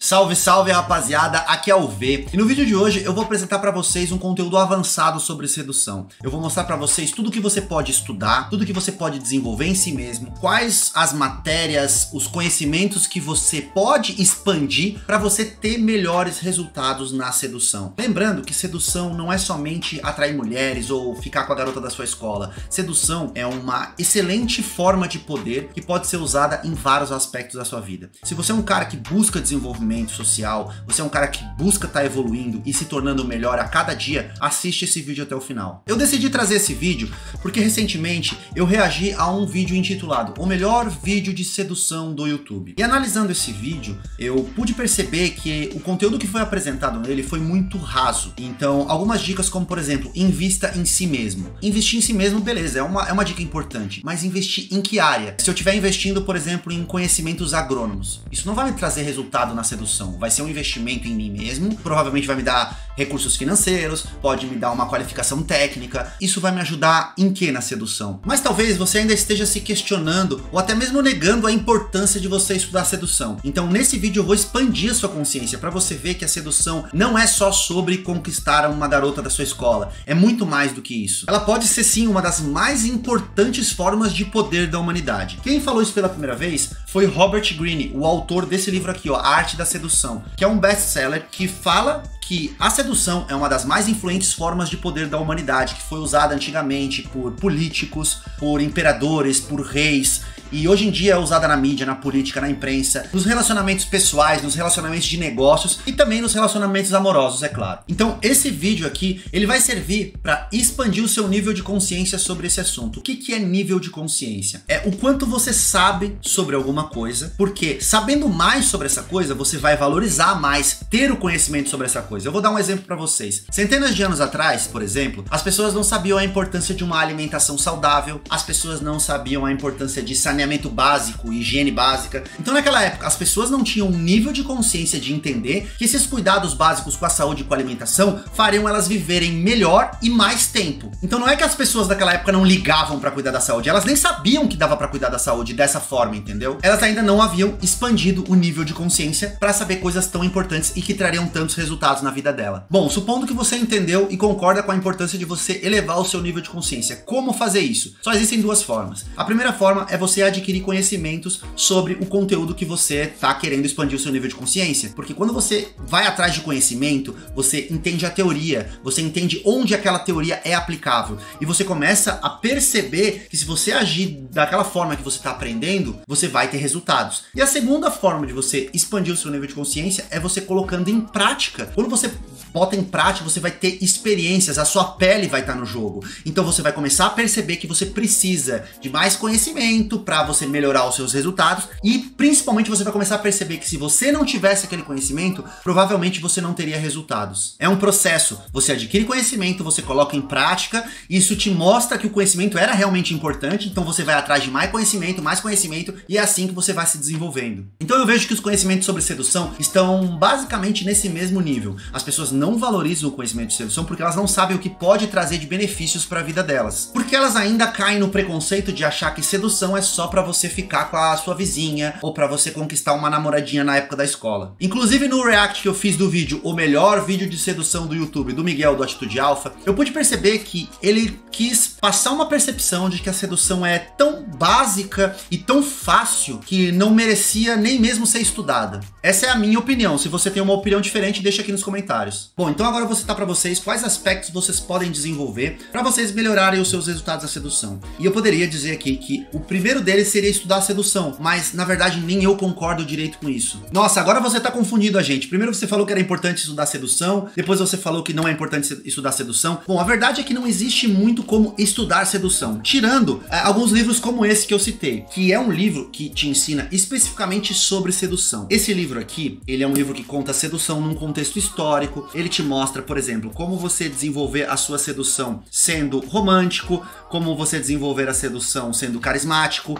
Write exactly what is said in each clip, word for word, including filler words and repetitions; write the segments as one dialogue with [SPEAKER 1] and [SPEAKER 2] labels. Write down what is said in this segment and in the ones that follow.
[SPEAKER 1] Salve, salve, rapaziada, aqui é o V e no vídeo de hoje eu vou apresentar pra vocês um conteúdo avançado sobre sedução. Eu vou mostrar pra vocês tudo que você pode estudar, tudo que você pode desenvolver em si mesmo, quais as matérias, os conhecimentos que você pode expandir pra você ter melhores resultados na sedução. Lembrando que sedução não é somente atrair mulheres ou ficar com a garota da sua escola. Sedução é uma excelente forma de poder que pode ser usada em vários aspectos da sua vida. Se você é um cara que busca desenvolvimento social, você é um cara que busca estar evoluindo e se tornando melhor a cada dia, assiste esse vídeo até o final. Eu decidi trazer esse vídeo porque recentemente eu reagi a um vídeo intitulado O Melhor Vídeo de Sedução do YouTube. E analisando esse vídeo, eu pude perceber que o conteúdo que foi apresentado nele foi muito raso. Então, algumas dicas como, por exemplo, invista em si mesmo. Investir em si mesmo, beleza, é uma, é uma dica importante, mas investir em que área? Se eu estiver investindo, por exemplo, em conhecimentos agrônomos, isso não vai me trazer resultado na sedução. Vai ser um investimento em mim mesmo, provavelmente vai me dar recursos financeiros, pode me dar uma qualificação técnica. Isso vai me ajudar em que na sedução? Mas talvez você ainda esteja se questionando ou até mesmo negando a importância de você estudar sedução. Então nesse vídeo eu vou expandir a sua consciência para você ver que a sedução não é só sobre conquistar uma garota da sua escola, é muito mais do que isso. Ela pode ser sim uma das mais importantes formas de poder da humanidade. Quem falou isso pela primeira vez foi Robert Greene, o autor desse livro aqui, ó, A Arte da Sedução, que é um best-seller que fala que a sedução é uma das mais influentes formas de poder da humanidade, que foi usada antigamente por políticos, por imperadores, por reis, e hoje em dia é usada na mídia, na política, na imprensa, nos relacionamentos pessoais, nos relacionamentos de negócios e também nos relacionamentos amorosos, é claro. Então esse vídeo aqui, ele vai servir para expandir o seu nível de consciência sobre esse assunto. O que que é nível de consciência? É o quanto você sabe sobre alguma coisa, porque sabendo mais sobre essa coisa, você vai valorizar mais ter o conhecimento sobre essa coisa. Eu vou dar um exemplo para vocês. Centenas de anos atrás, por exemplo, as pessoas não sabiam a importância de uma alimentação saudável, as pessoas não sabiam a importância de saneamento básico, higiene básica. Então naquela época as pessoas não tinham um nível de consciência de entender que esses cuidados básicos com a saúde e com a alimentação fariam elas viverem melhor e mais tempo. Então não é que as pessoas daquela época não ligavam para cuidar da saúde, elas nem sabiam que dava para cuidar da saúde dessa forma, entendeu? Elas ainda não haviam expandido o nível de consciência para saber coisas tão importantes e que trariam tantos resultados na vida dela. Bom, supondo que você entendeu e concorda com a importância de você elevar o seu nível de consciência, como fazer isso? Só existem duas formas. A primeira forma é você adquirir conhecimentos sobre o conteúdo que você está querendo expandir o seu nível de consciência, porque quando você vai atrás de conhecimento, você entende a teoria, você entende onde aquela teoria é aplicável e você começa a perceber que se você agir daquela forma que você está aprendendo, você vai ter resultados. E a segunda forma de você expandir o seu nível de consciência é você colocando em prática. Quando você bota em prática, você vai ter experiências, a sua pele vai estar no jogo. Então você vai começar a perceber que você precisa de mais conhecimento para você melhorar os seus resultados e principalmente você vai começar a perceber que se você não tivesse aquele conhecimento, provavelmente você não teria resultados. É um processo, você adquire conhecimento, você coloca em prática, isso te mostra que o conhecimento era realmente importante, então você vai atrás de mais conhecimento, mais conhecimento e é assim que você vai se desenvolvendo. Então eu vejo que os conhecimentos sobre sedução estão basicamente nesse mesmo nível. As pessoas não valorizam o conhecimento de sedução porque elas não sabem o que pode trazer de benefícios para a vida delas. Porque elas ainda caem no preconceito de achar que sedução é só para você ficar com a sua vizinha ou para você conquistar uma namoradinha na época da escola. Inclusive no react que eu fiz do vídeo O Melhor Vídeo de Sedução do YouTube, do Miguel do Atitude Alpha, eu pude perceber que ele quis passar uma percepção de que a sedução é tão básica e tão fácil que não merecia nem mesmo ser estudada. Essa é a minha opinião. Se você tem uma opinião diferente, deixa aqui nos comentários. Bom, então agora eu vou citar para vocês quais aspectos vocês podem desenvolver para vocês melhorarem os seus resultados da sedução. E eu poderia dizer aqui que o primeiro deles seria estudar a sedução, mas na verdade nem eu concordo direito com isso. Nossa, agora você tá confundindo a gente. Primeiro você falou que era importante estudar sedução, depois você falou que não é importante estudar sedução. Bom, a verdade é que não existe muito como estudar sedução, tirando é, alguns livros como esse que eu citei, que é um livro que te ensina especificamente sobre sedução. Esse livro aqui, ele é um livro que conta a sedução num contexto histórico. Ele te mostra, por exemplo, como você desenvolver a sua sedução sendo romântico, como você desenvolver a sedução sendo carismático,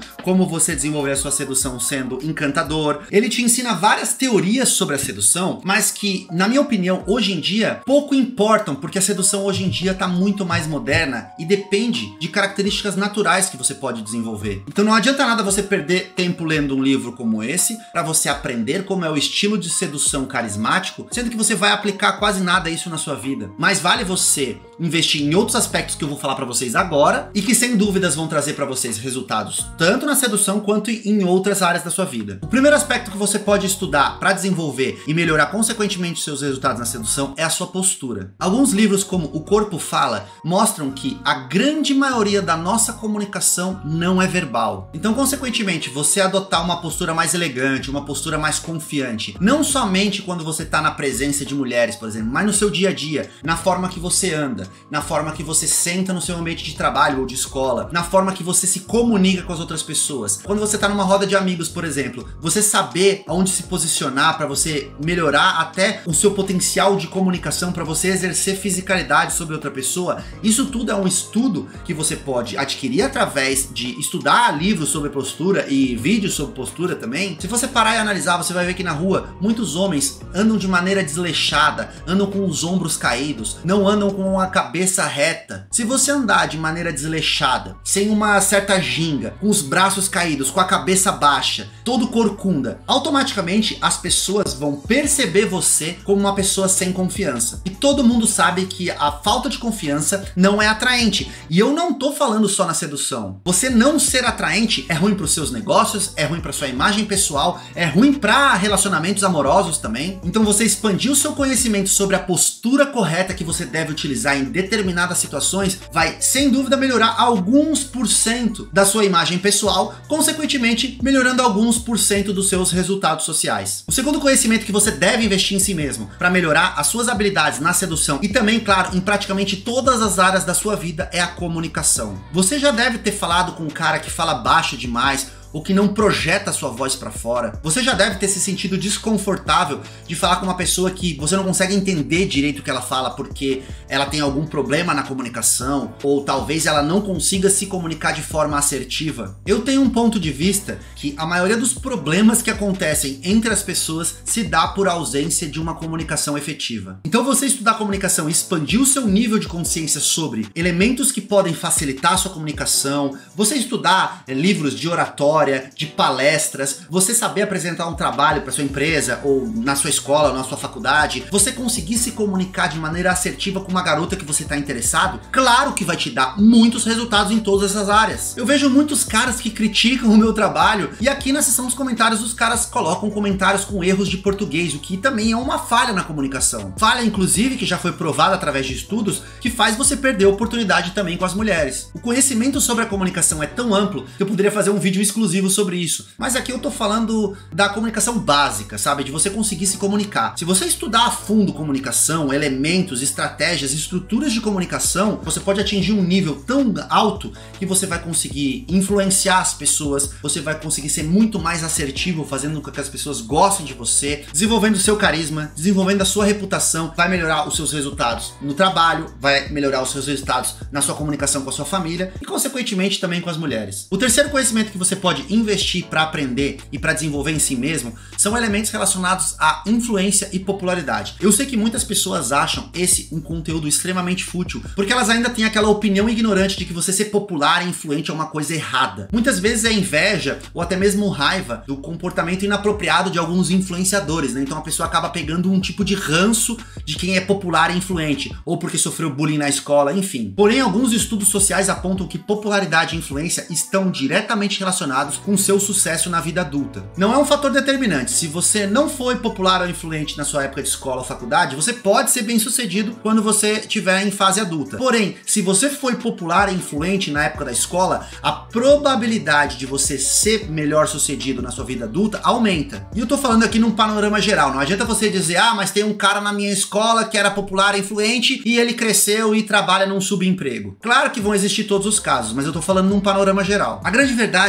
[SPEAKER 1] como você desenvolver a sua sedução sendo encantador. Ele te ensina várias teorias sobre a sedução, mas que, na minha opinião, hoje em dia, pouco importam, porque a sedução hoje em dia tá muito mais moderna e depende de características naturais que você pode desenvolver. Então não adianta nada você perder tempo lendo um livro como esse, para você aprender como é o estilo de sedução carismático, sendo que você vai aplicar quase nada isso na sua vida. Mas vale você investir em outros aspectos que eu vou falar para vocês agora e que sem dúvidas vão trazer para vocês resultados tanto na sedução quanto em outras áreas da sua vida. O primeiro aspecto que você pode estudar para desenvolver e melhorar consequentemente seus resultados na sedução é a sua postura. Alguns livros como O Corpo Fala mostram que a grande maioria da nossa comunicação não é verbal. Então, consequentemente, você adotar uma postura mais elegante, uma postura mais confiante, não somente quando você está na presença de mulheres, por exemplo, mas no seu dia a dia, na forma que você anda, na forma que você senta no seu ambiente de trabalho ou de escola, na forma que você se comunica com as outras pessoas. Quando você está numa roda de amigos, por exemplo, você saber aonde se posicionar para você melhorar até o seu potencial de comunicação, para você exercer fisicalidade sobre outra pessoa, isso tudo é um estudo que você pode adquirir através de estudar livros sobre postura e vídeos sobre postura também. Se você parar e analisar, você vai ver que na rua muitos homens andam de maneira desleixada, andam com os ombros caídos, não andam com a cabeça reta. Se você andar de maneira desleixada, sem uma certa ginga, com os braços caídos, com a cabeça baixa, todo corcunda, automaticamente as pessoas vão perceber você como uma pessoa sem confiança. E todo mundo sabe que a falta de confiança não é atraente. E eu não tô falando só na sedução. Você não ser atraente é ruim para os seus negócios, é ruim para sua imagem pessoal, é ruim para relacionamentos amorosos também. Então você expandir o seu conhecimento sobre a postura correta que você deve utilizar em determinadas situações vai, sem dúvida, melhorar alguns por cento da sua imagem pessoal, consequentemente melhorando alguns por cento dos seus resultados sociais. O segundo conhecimento que você deve investir em si mesmo para melhorar as suas habilidades na sedução e também, claro, em praticamente todas as áreas da sua vida é a comunicação. Você já deve ter falado com um cara que fala baixo demais ou que não projeta a sua voz para fora. Você já deve ter se sentido desconfortável de falar com uma pessoa que você não consegue entender direito o que ela fala porque ela tem algum problema na comunicação, ou talvez ela não consiga se comunicar de forma assertiva. Eu tenho um ponto de vista que a maioria dos problemas que acontecem entre as pessoas se dá por ausência de uma comunicação efetiva. Então você estudar comunicação e expandir o seu nível de consciência sobre elementos que podem facilitar a sua comunicação, você estudar é, livros de oratória, de palestras, você saber apresentar um trabalho para sua empresa ou na sua escola ou na sua faculdade, você conseguir se comunicar de maneira assertiva com uma garota que você está interessado, claro que vai te dar muitos resultados em todas essas áreas. Eu vejo muitos caras que criticam o meu trabalho e aqui na seção dos comentários os caras colocam comentários com erros de português, o que também é uma falha na comunicação. Falha, inclusive, que já foi provada através de estudos, que faz você perder a oportunidade também com as mulheres. O conhecimento sobre a comunicação é tão amplo que eu poderia fazer um vídeo exclusivo sobre isso, mas aqui eu tô falando da comunicação básica, sabe, de você conseguir se comunicar. Se você estudar a fundo comunicação, elementos, estratégias, estruturas de comunicação, você pode atingir um nível tão alto que você vai conseguir influenciar as pessoas, você vai conseguir ser muito mais assertivo, fazendo com que as pessoas gostem de você, desenvolvendo o seu carisma, desenvolvendo a sua reputação, vai melhorar os seus resultados no trabalho, vai melhorar os seus resultados na sua comunicação com a sua família e consequentemente também com as mulheres. O terceiro conhecimento que você pode investir para aprender e para desenvolver em si mesmo são elementos relacionados à influência e popularidade. Eu sei que muitas pessoas acham esse um conteúdo extremamente fútil, porque elas ainda têm aquela opinião ignorante de que você ser popular e influente é uma coisa errada. Muitas vezes é inveja ou até mesmo raiva do comportamento inapropriado de alguns influenciadores, né? Então a pessoa acaba pegando um tipo de ranço de quem é popular e influente, ou porque sofreu bullying na escola, enfim. Porém, alguns estudos sociais apontam que popularidade e influência estão diretamente relacionados com seu sucesso na vida adulta. Não é um fator determinante. Se você não foi popular ou influente na sua época de escola ou faculdade, você pode ser bem sucedido quando você estiver em fase adulta. Porém, se você foi popular e influente na época da escola, a probabilidade de você ser melhor sucedido na sua vida adulta aumenta. E eu tô falando aqui num panorama geral. Não adianta você dizer, ah, mas tem um cara na minha escola que era popular e influente e ele cresceu e trabalha num subemprego. Claro que vão existir todos os casos, mas eu tô falando num panorama geral. A grande verdade é que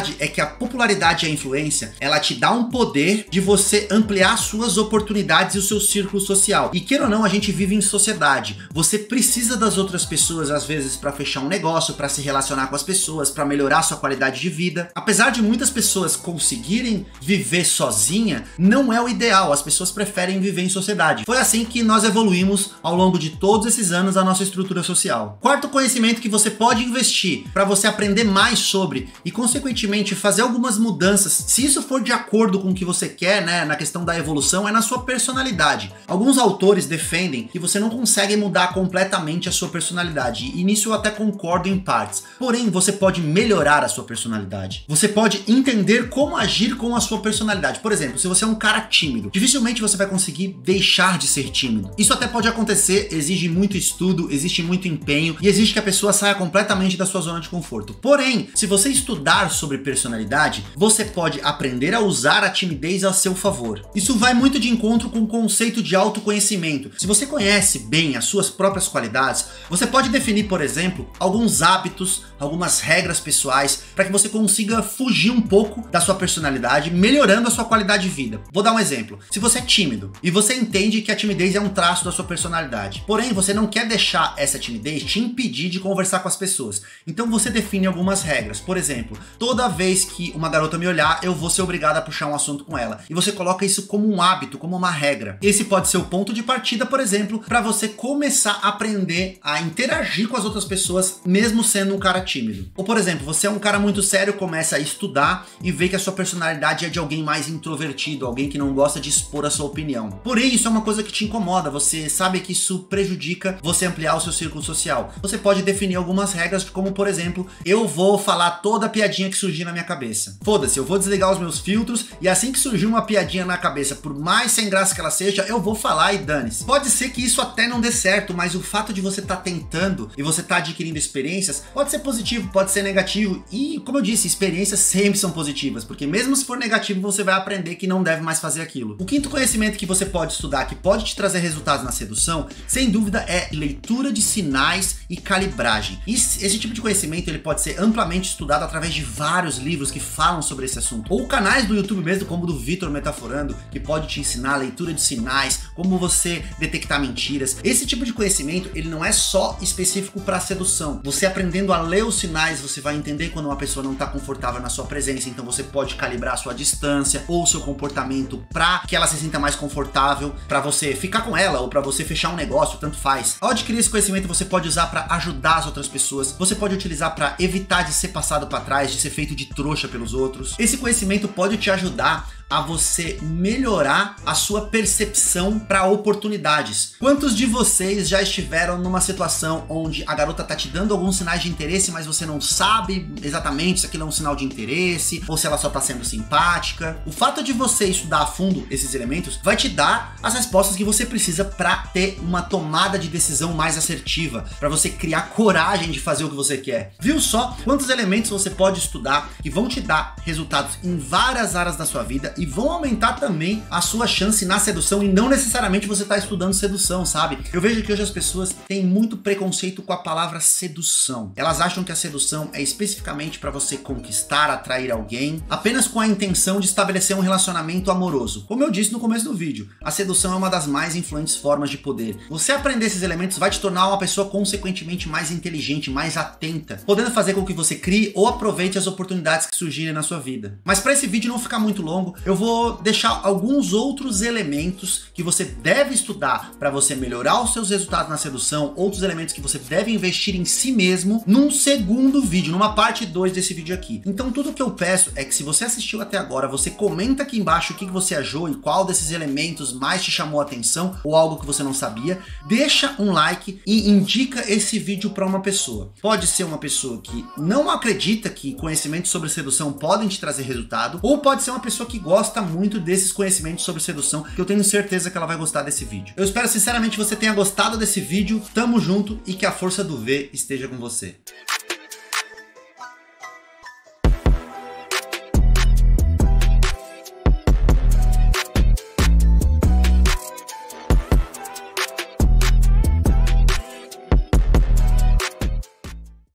[SPEAKER 1] a popularidade e a influência, ela te dá um poder de você ampliar suas oportunidades e o seu círculo social. E queira ou não, a gente vive em sociedade. Você precisa das outras pessoas, às vezes, para fechar um negócio, para se relacionar com as pessoas, para melhorar sua qualidade de vida. Apesar de muitas pessoas conseguirem viver sozinha, não é o ideal. As pessoas preferem viver em sociedade. Foi assim que nós evoluímos ao longo de todos esses anos a nossa estrutura social. Quarto conhecimento que você pode investir para você aprender mais sobre e, consequentemente, fazer algumas mudanças, se isso for de acordo com o que você quer, né, na questão da evolução, é na sua personalidade. Alguns autores defendem que você não consegue mudar completamente a sua personalidade, e nisso eu até concordo em partes. Porém, você pode melhorar a sua personalidade. Você pode entender como agir com a sua personalidade. Por exemplo, se você é um cara tímido, dificilmente você vai conseguir deixar de ser tímido. Isso até pode acontecer, exige muito estudo, existe muito empenho e exige que a pessoa saia completamente da sua zona de conforto. Porém, se você estudar sobre personalidade, você pode aprender a usar a timidez a seu favor. Isso vai muito de encontro com o conceito de autoconhecimento. Se você conhece bem as suas próprias qualidades, você pode definir, por exemplo, alguns hábitos, algumas regras pessoais para que você consiga fugir um pouco da sua personalidade, melhorando a sua qualidade de vida. Vou dar um exemplo. Se você é tímido e você entende que a timidez é um traço da sua personalidade, porém você não quer deixar essa timidez te impedir de conversar com as pessoas, então você define algumas regras. Por exemplo, toda vez que uma garota me olhar, eu vou ser obrigado a puxar um assunto com ela, e você coloca isso como um hábito, como uma regra. Esse pode ser o ponto de partida, por exemplo, para você começar a aprender a interagir com as outras pessoas, mesmo sendo um cara tímido. Ou, por exemplo, você é um cara muito sério, começa a estudar e vê que a sua personalidade é de alguém mais introvertido, alguém que não gosta de expor a sua opinião. Porém, isso é uma coisa que te incomoda, você sabe que isso prejudica você ampliar o seu círculo social. Você pode definir algumas regras, como, por exemplo, eu vou falar toda a piadinha que surgir na minha cabeça. Foda-se, eu vou desligar os meus filtros e assim que surgir uma piadinha na cabeça, por mais sem graça que ela seja, eu vou falar e dane-se. Pode ser que isso até não dê certo, mas o fato de você estar tá tentando e você estar tá adquirindo experiências pode ser positivo, pode ser negativo, e como eu disse, experiências sempre são positivas, porque mesmo se for negativo, você vai aprender que não deve mais fazer aquilo. O quinto conhecimento que você pode estudar, que pode te trazer resultados na sedução, sem dúvida é leitura de sinais e calibragem. Esse, esse tipo de conhecimento ele pode ser amplamente estudado através de vários livros que falam sobre esse assunto, ou canais do YouTube mesmo, como o do Vitor Metaforando, que pode te ensinar a leitura de sinais, como você detectar mentiras. Esse tipo de conhecimento, ele não é só específico para sedução. Você aprendendo a ler os sinais, você vai entender quando uma pessoa não está confortável na sua presença, então você pode calibrar a sua distância ou o seu comportamento para que ela se sinta mais confortável, para você ficar com ela ou para você fechar um negócio, tanto faz. Ao adquirir esse conhecimento, você pode usar para ajudar as outras pessoas, você pode utilizar para evitar de ser passado para trás, de ser feito de trouxa pelos outros. Esse conhecimento pode te ajudar a você melhorar a sua percepção para oportunidades. Quantos de vocês já estiveram numa situação onde a garota tá te dando alguns sinais de interesse, mas você não sabe exatamente se aquilo é um sinal de interesse ou se ela só tá sendo simpática? O fato de você estudar a fundo esses elementos vai te dar as respostas que você precisa para ter uma tomada de decisão mais assertiva, para você criar coragem de fazer o que você quer. Viu só quantos elementos você pode estudar que vão te dar resultados em várias áreas da sua vida e vão aumentar também a sua chance na sedução, e não necessariamente você tá estudando sedução, sabe? Eu vejo que hoje as pessoas têm muito preconceito com a palavra sedução. Elas acham que a sedução é especificamente para você conquistar, atrair alguém, apenas com a intenção de estabelecer um relacionamento amoroso. Como eu disse no começo do vídeo, a sedução é uma das mais influentes formas de poder. Você aprender esses elementos vai te tornar uma pessoa consequentemente mais inteligente, mais atenta, podendo fazer com que você crie ou aproveite as oportunidades que surgirem na sua vida. Mas para esse vídeo não ficar muito longo, eu vou deixar alguns outros elementos que você deve estudar para você melhorar os seus resultados na sedução, outros elementos que você deve investir em si mesmo num segundo vídeo, numa parte dois desse vídeo aqui. Então tudo que eu peço é que, se você assistiu até agora, você comenta aqui embaixo o que você achou e qual desses elementos mais te chamou a atenção ou algo que você não sabia. Deixa um like e indica esse vídeo para uma pessoa. Pode ser uma pessoa que não acredita que conhecimentos sobre sedução podem te trazer resultado, ou pode ser uma pessoa que gosta muito desses conhecimentos sobre sedução, que eu tenho certeza que ela vai gostar desse vídeo. Eu espero sinceramente que você tenha gostado desse vídeo, tamo junto e que a força do V esteja com você.